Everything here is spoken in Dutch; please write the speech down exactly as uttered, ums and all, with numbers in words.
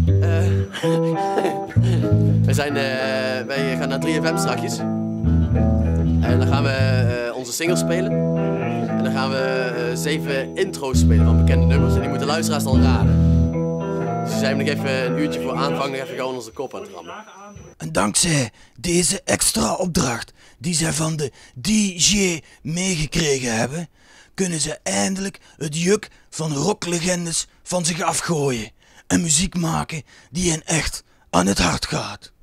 Uh, we zijn, uh, wij gaan naar drie F M strakjes. En dan gaan we uh, onze singles spelen. En dan gaan we uh, zeven intro's spelen van bekende nummers. En die moeten luisteraars dan raden. Dus we zijn nog even een uurtje voor aanvang nog even gewoon onze kop aan het rammen. En dankzij deze extra opdracht die zij van de D J meegekregen hebben, kunnen ze eindelijk het juk van rocklegendes van zich afgooien en muziek maken die hen echt aan het hart gaat.